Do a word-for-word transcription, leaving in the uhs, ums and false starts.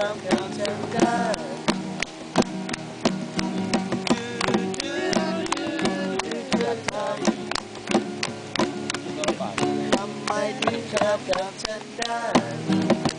ำกับฉันได้ทำไมถึงทำกับฉันได้